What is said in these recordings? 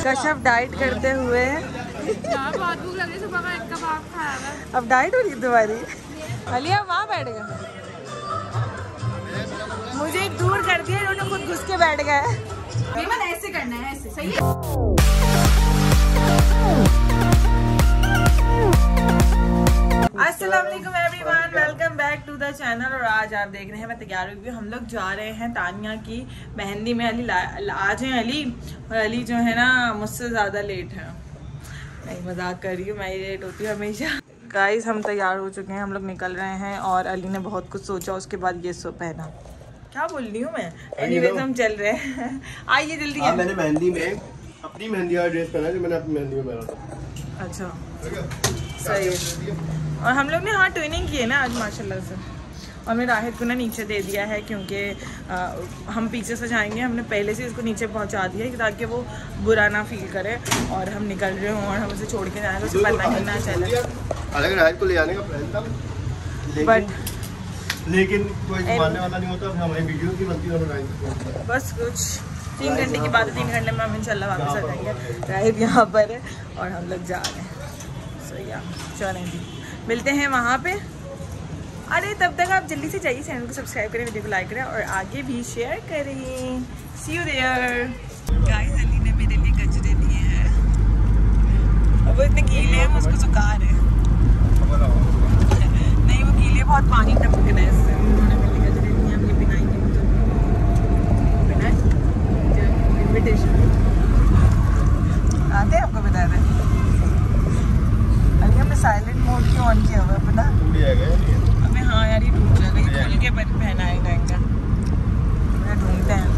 Kashyap diet करते हुए बहुत भूख लग रही है, सुबह का एक कबाब खाया है। अब डाइट हो रही है तुम्हारी। अली अब वहाँ बैठ गए, मुझे दूर कर दिया इन्होंने, खुद घुस के बैठ गए। ऐसे करना है, ऐसे सही है। अस्सलाम वालेकुम everyone, welcome back to the channel. और आज आप देख रहे हैं मैं तैयार हुई, हम लोग जा रहे हैं तानिया की मेहंदी में। अली आज हैं अली, और अली जो है ना मुझसे ज़्यादा लेट है। नहीं मजाक कर रही हूँ, मैं ही लेट होती हूँ हमेशा। गाइस हम तैयार हो चुके हैं, हम लोग निकल रहे हैं और अली ने बहुत कुछ सोचा, उसके बाद ये सो पहना। क्या बोल रही हूँ मैं? एनीवेज हम चल रहे हैं, आइए जल्दी। मैंने मेहंदी में अपनी मेहंदी वाला ड्रेस पहना जो मैंने अपनी मेहंदी में पहना था। अच्छा सही है। और हम लोग ने हाँ ट्विनिंग की है ना आज माशाल्लाह से। और मैं राहिद को ना नीचे दे दिया है क्योंकि हम पीछे से जाएंगे, हमने पहले से इसको नीचे पहुंचा दिया है ताकि वो बुरा ना फील करे। और हम निकल रहे हों और हम उसे छोड़ के जाएंगे, उसे पता ही ना चले। अलग राहिद को ले जाने का प्लान था, लेकिन कोई मानने वाला नहीं होता। हमारी वीडियो की बनती है बस कुछ 3 घंटे की बात है, 3 घंटे में हम इंशाल्लाह वापस आ जाएंगे। राहिद यहाँ पर है और हम लोग जा रहे हैं। सो या चलें जी, मिलते हैं वहाँ पे। अरे तब तक आप जल्दी से जाइए, चैनल को सब्सक्राइब करें, वीडियो को लाइक करें और आगे भी शेयर करें। See you there. Guys Ali ने मेरे लिए गजरे दिए हैं और वो इतने गीले हैं, हम उसको सुखा रहे हैं। नहीं वो गीले, बहुत पानी टपक रहा है इससे। उन्होंने मेरे लिए गजरे दिए, हम ये पिनाएंगे, मुझे इन्विटेशन आते हैं आपको बता रहे। अली हमने साइलेंट मोड क्यों ऑन किया हुआ है पता? अबे हाँ यार ये टूट जाएगा, ये खोल के पहना है लहंगा। ढूंढते हैं,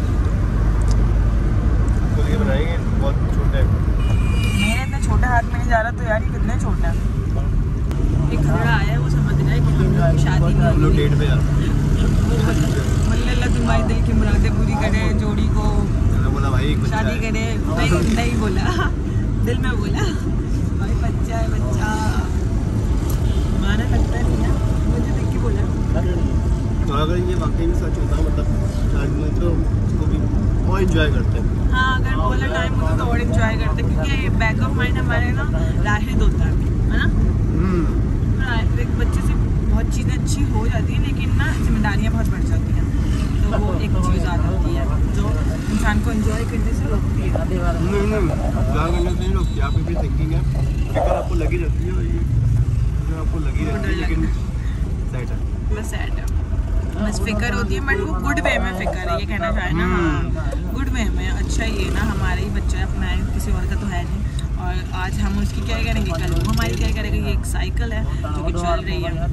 खोल के बनाएंगे। बहुत छोटे हैं, मेरे इतने छोटे हाथ में नहीं जा रहा, तो यार ये कितने छोटे हैं। एक खबरा आया है, वो समझ रहा है कि हम लोग शादी में, हम लोग डेट पे जा रहे हैं। अल्लाह तुम्हारी दिल की मुरादें पूरी करे, जोड़ी को बोला भाई शादी करे। नहीं बोला, दिल में बोला भाई बच्चा है, बच्चा माना लगता है ना, मुझे देख के बोला। तो अगर ये वाकई में सच होता मतलब शादी में, तो उसको भी और एंजॉय करते हैं। हाँ अगर बोला टाइम होता तो और एंजॉय करते, क्योंकि बैक ऑफ माइंड हमारे ना राहिद होता है ना। एक बच्चे से बहुत चीज़ें अच्छी हो जाती हैं, लेकिन ना जिम्मेदारियाँ बहुत बढ़ जाती हैं, तो वो एक चीज़ आ जाती है जो इंसान को एंजॉय करने से रोकती है। नहीं करने से नहीं रोकती, आप भी थिंकिंग है, फिक्र आपको लगी रहती है, ये आपको लगी रहती है, लेकिन सेट है, बस सेट है, बस फिक्र होती है, बट वो गुड वे में फिक्र है, ये कहना चाहे ना। हाँ गुड वे में, अच्छा ये ना हमारा ही बच्चा है, अपना है, किसी और का तो है नहीं। और आज हम उसकी क्या करेंगे, कल वो हमारी क्या करेंगे। ये एक साइकिल है जो कि चल रही है।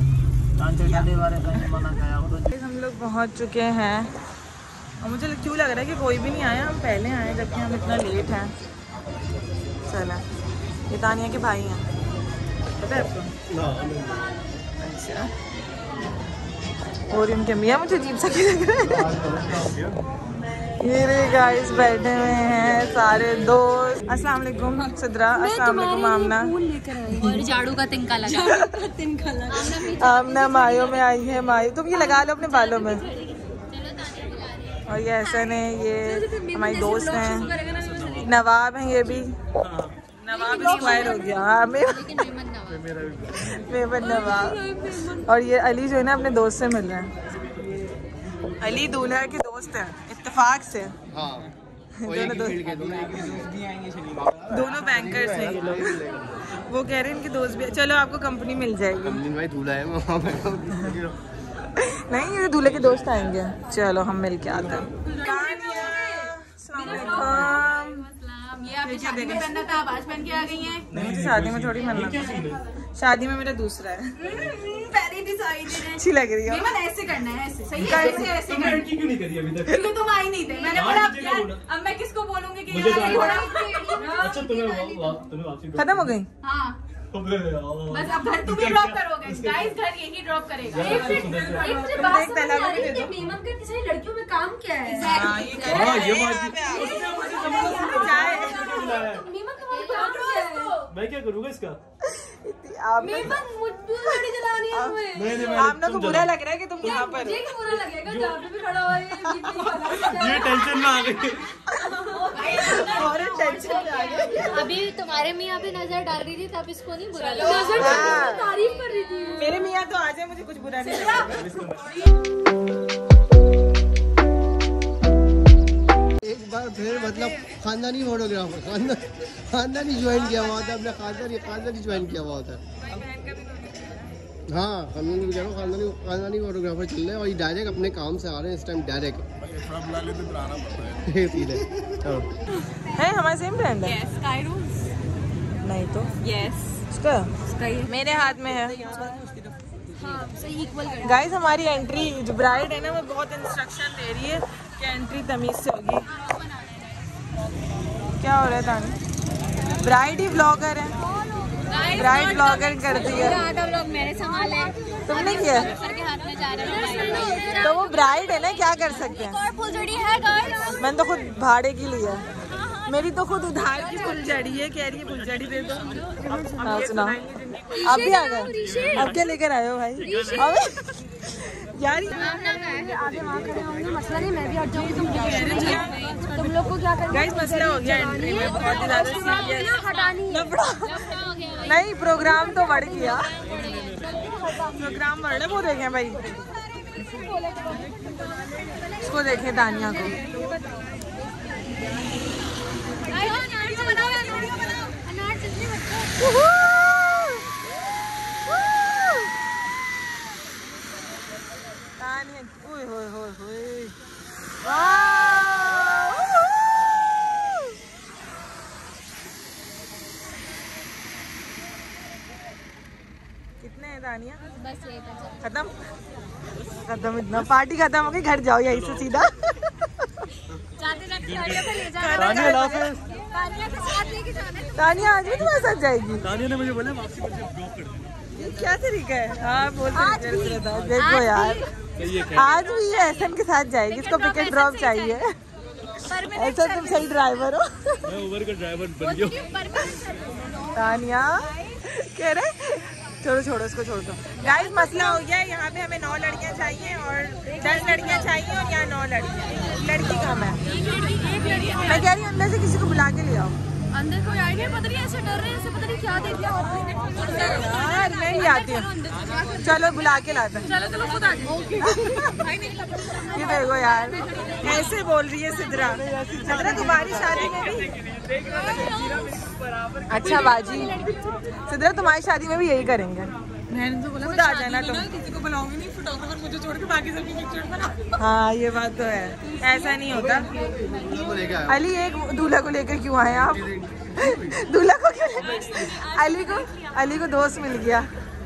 हम लोग पहुंच चुके हैं और मुझे क्यों लग रहा है कि कोई भी नहीं आया, हम पहले आए जबकि हम इतना लेट हैं। चला, ये तानिया के भाई हैं, पता है आपको? अच्छा, और इनके मियाँ मुझे अजीब सा क्यों लग रहा है। ये रे गाइस बैठे हुए हैं सारे दोस्त। अस्सलाम वालेकुम सिद्रा, अस्सलाम वालेकुम आमना। और झाड़ू का तिनका लगा। आमना मायो में आई है, मायो तुम ये लगा लो अपने बालों में। और ये एहसन है, ये हमारी दोस्त हैं। नवाब हैं ये भी, नवाब एक्सपायर हो गया। हाँ मेमन नवाब। और ये अली जो है ना अपने दोस्त से मिल रहे हैं। अली दूल्हा के दोस्त हैं इत्तेफाक से। हाँ दोनों बैंकर्स हैं ये लोग। वो कह रहे हैं इनके दोस्त भी। चलो आपको कंपनी मिल जाएगी। भाई दूल्हा है नहीं ये दूल्हे के दोस्त आएंगे। चलो हम मिल के आते हैं। ये आपने शादी में पहनना था, आज पहन के आ गई हैं। नहीं मुझे शादी में थोड़ी पहनना था, शादी में मेरा दूसरा है। पहले डिसाइडेड अच्छी लग रही है। ऐसे करना है, ऐसे सही है, ऐसे करना है। क्यों नहीं करी अभी तक? क्योंकि तुम आई नहीं थे। मैंने बोला अब मैं किसको बोलूंगी कि अच्छा तुम्हें खत्म हो गई। हाँ बस अब घर तुम ही ड्रॉप करोगे। गाइस घर यही ड्रॉप करेगा। लड़कियों में काम क्या है? मैं क्या करूँगा इसका? आपने को बुरा लग रहा है कि तुम यहाँ पर बुरा लगेगा जहाँ पे भी खड़ा हुआ है। ये टेंशन में आ गई। और टेंशन में आ गए। अभी तुम्हारे मियाँ पे नजर डाल रही थी तब इसको नहीं बुरा लगा। नजर तारीफ कर रही थी। मेरे मियाँ तो आ जाए मुझे कुछ बुरा नहीं लगेगा। एक बार फिर मतलब खानदानी फोटोग्राफर खानदानी ज्वाइन किया हुआ था, अपने खानदानी ज्वाइन किया हुआ था। हाँ खानदानी फोटोग्राफर चल रहे हैं और ये डायरेक्ट अपने काम से आ रहे हैं इस टाइम डायरेक्ट। है हमारे सेम ब्रांड है। Yes, Sky Rooms. नहीं तो Yes. इसका Sky. मेरे हाथ में है। हाँ सही इक्वल कर। गाइस हमारी एंट्री जो ब्राइड है ना वो बहुत इंस्ट्रक्शन दे रही है कि एंट्री तमीज से होगी। क्या हो रहा है तानी? ब्राइड ही ब्लॉगर है, ब्राइड ब्लॉगर करती है। आधा लोग मेरे संभाले। तुमने किया? सर के हाथ में जा रहे हैं। तो वो ब्राइड है ना, क्या कर सकते हैं। और फुलझड़ी है गाइस। मैंने तो खुद भाड़े की ली है। मेरी तो खुद उधार की फुलझड़ी है, कह रही है फुलझड़ी दे दो। हाँ सुना, आप भी आ गए। अब क्या लेकर आए हो भाई? अब यार आगे वहाँ खड़े होंगे, मसला नहीं, मैं भी हट जाऊंगी। तुम लोग को क्या करना? गाइस मसला हो गया एंट्री में, बहुत ही ज्यादा सीरियस हटानी है। नहीं प्रोग्राम तो बढ़ गया, प्रोग्राम बढ़ रहा है। वो देखें भाई, इसको देखें तानिया को। तानिया ओए होए होए होए, वाह! कितने हैं तानिया? बस ये खत्म खत्म, इतना पार्टी खत्म हो गई, घर जाओ यहीं से सीधा। जाते जाते तानिया को ले जाना। तानिया के साथ लेके जाना है। तानिया आज भी तुम्हारे साथ जाएगी? तानिया ने मुझे बोला वापसी मुझे ड्रॉप कर दो। ये क्या तरीका है? हाँ बोलते देखो यार, आज भी ये एहसन के साथ जाएगी, इसको पिक ड्रॉप चाहिए। ऐसा तुम सही ड्राइवर हो। मैं उबर का ड्राइवर बन गया। तानिया कह रहे छोड़ो इसको, छोड़ दो। गाइस मसला हो गया है, यहाँ पे हमें 9 लड़कियाँ चाहिए और 10 लड़कियाँ चाहिए और यहाँ 9 लड़कियाँ, लड़की कम है। मैं कह रही हूँ अंदर से किसी को बुला के ले आओ। अंदर कोई आइडिया पता नहीं, ऐसे डर रहे हैं, ऐसे पता नहीं क्या देख लिया यार मैं ही आती हूँ, चलो बुला के लाते हैं। चलो खुद आ जाओ। ये देखो यार कैसे बोल रही है सिद्रा। सिद्रा तुम्हारी शादी में भी अच्छा बाजी, सिद्रा तुम्हारी शादी में भी यही करेंगे। मैंने तो बोला खुद आ जाना तुम, किसी को बुलाऊंगी नहीं, फोटोग्राफर मुझे छोड़ के बाकी सबकी पिक्चर बना। हाँ ये बात तो है, ऐसा नहीं होता। अली एक दूल्हा को लेकर क्यों आए आप? दूल्हा को क्यों? अली को दोस्त मिल गया।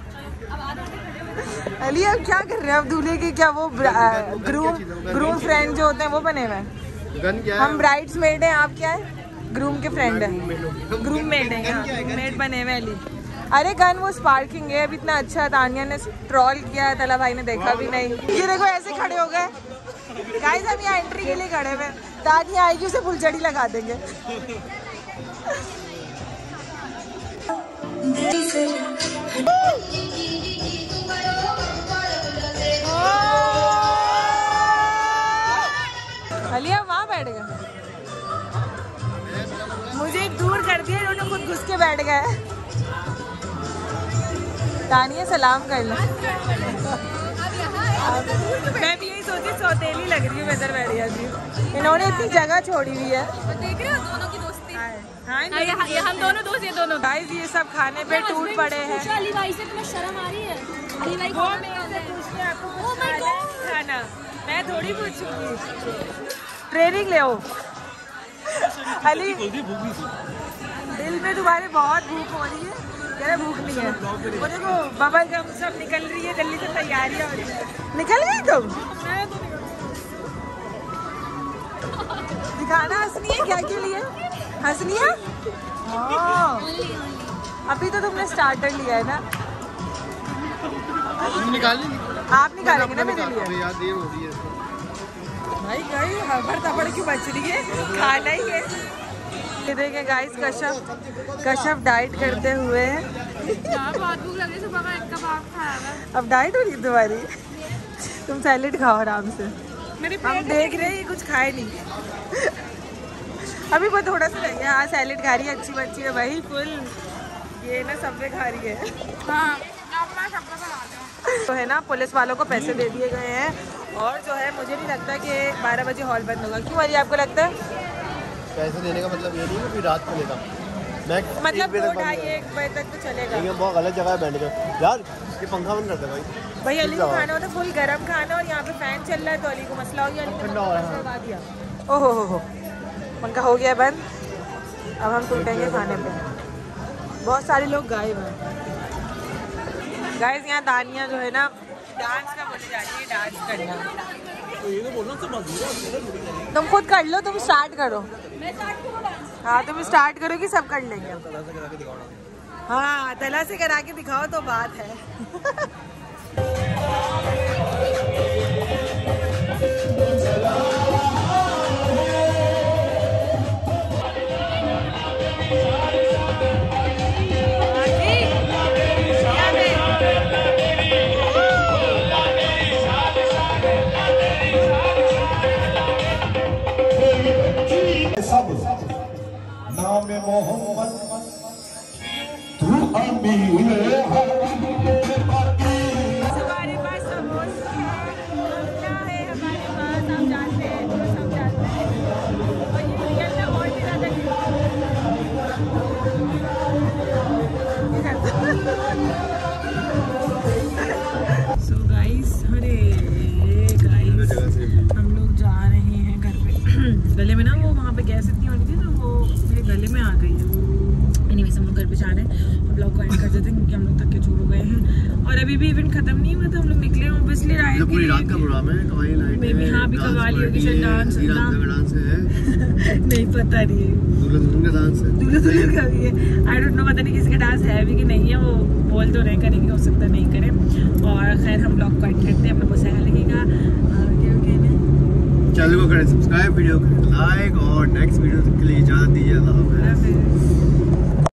अली अब क्या कर रहे हैं? अब दूल्हे के क्या वो ग्रूम फ्रेंड जो होते हैं वो बने हुए हैं। हम ब्राइड्स मेड हैं, आप क्या है? ग्रूम के फ्रेंड है, ग्रूम मेड है, मेड बने हुए अली। अरे गन वो स्पार्किंग है। अभी इतना अच्छा तानिया ने ट्रॉल किया है, तला भाई ने देखा भी नहीं। ये देखो ऐसे खड़े हो गए गाइस, हम यहाँ एंट्री के लिए खड़े हुए। तानिया आएगी उसे फुलझड़ी लगा देंगे। अलिया वहाँ बैठ गए, मुझे दूर कर दिया, इन्होंने खुद घुस के बैठ गए। तानिया सलाम कर लो। मैं भी यही सोची, सौतेली लग रही हूँ इधर बैठ गई। इन्होंने इतनी जगह छोड़ी हुई है। देख रहे हो दोनों की दोस्ती। हाँ ये हम दोनों दोस्त, ये दोनों। गाइस ये सब खाने पे टूट पड़े हैं। अली भाई से तुम्हें शर्म आ रही है? अली भाई वो मेरे पूछते हैं आपको खाना, मैं थोड़ी पूछूंगी। ट्रेनिंग ले आओ। अली दिल में तुम्हारे बहुत भूख हो रही है? कह रहे भूख नहीं है। वो देखो बबल गम सब निकल रही है, जल्दी से तैयारियां हो रही है। निकल गई तुम? दिखाना हंसनी है क्या के लिए? हंसनी है? अभी तो तुमने स्टार्टर लिया है ना? आप निकालेंगे ना मेरे लिए? भाई गई हबड़ तबड़ क्यों बच रही है, खाना ही है। ये देखें गाइस, कश्यप डाइट करते हुए बहुत भूख लग रही है, सुबह का एक कबाब खाया था। अब डाइट हो रही है तुम्हारी? तुम सैलेड खाओ आराम से। हम देख रहे हैं कुछ खाए नहीं। अभी वो थोड़ा सा रह गया। हाँ सैलेड खा रही है, अच्छी बच्ची है भाई फुल। ये ना सबवे खा रही है। हाँ अब मैं सबको बनाती हूँ। तो है ना पुलिस वालों को पैसे दे दिए गए हैं और जो है मुझे नहीं लगता कि 12 बजे हॉल बंद होगा। क्यों अली आपको लगता है? पैसे देने का मतलब ये नहीं है कि रात को लेगा, मतलब 2-2:30-1 बजे तक तो चलेगा। ये बहुत गलत जगह है बैठने का यार, ये पंखा बंद कर दे भाई। भाई अली को खाना होता फुल गरम खाना और यहाँ पे फैन चल रहा है तो अली को मसला हो गया। अली ने करवा दिया। ओहो हो पंखा हो गया बंद। अब हम टूटेंगे खाने पे। बहुत सारे लोग गायब हैं गाइस। यहाँ दानिया जो है ना डांस का बोले जाती है, डांस करना। तुम खुद कर लो, तुम स्टार्ट करो। हाँ तुम स्टार्ट करो कि सब कर लेंगे। हाँ तला से करा के दिखाओ तो बात है। नाम मोहम्मद तू अमीर है। हमारे पास समोसे हैं, क्या है हमारे पास आप जानते हैं, तो सब जानते हैं। और ये रियल में और भी ज़्यादा सो गाइस, अरे गाइस हम लोग जा रहे हैं घर पे। गले में ना वो वहाँ पे गैस इतनी हो रही थी तो वो मेरे गले में आ गई है। एनीवेज हम लोग घर पे जा रहे हैं। अब ब्लॉग को एंड कर देते हैं क्योंकि हम लोग थके चूर हो गए हैं और अभी भी इवेंट खत्म नहीं हुआ था। हम लोग निकले ऑब्वियसली रात पूरी रात का प्रोग्राम है, कवाली नाइट में भी। हाँ भी कवाली होगी, शायद डांस है, नहीं पता नहीं है। दूल्हा का डांस है, दूल्हा का भी है। आई डोंट नो, पता नहीं किसका डांस है भी कि नहीं है। वो बोल तो नहीं करेंगे, हो सकता नहीं करें। और खैर हम ब्लॉग को एंड करते हैं। अपना बहुत लगेगा। चैनल को करें सब्सक्राइब, वीडियो को लाइक और नेक्स्ट वीडियो के लिए इजाज़त दीजिए। अल्लाह हाफ़िज़।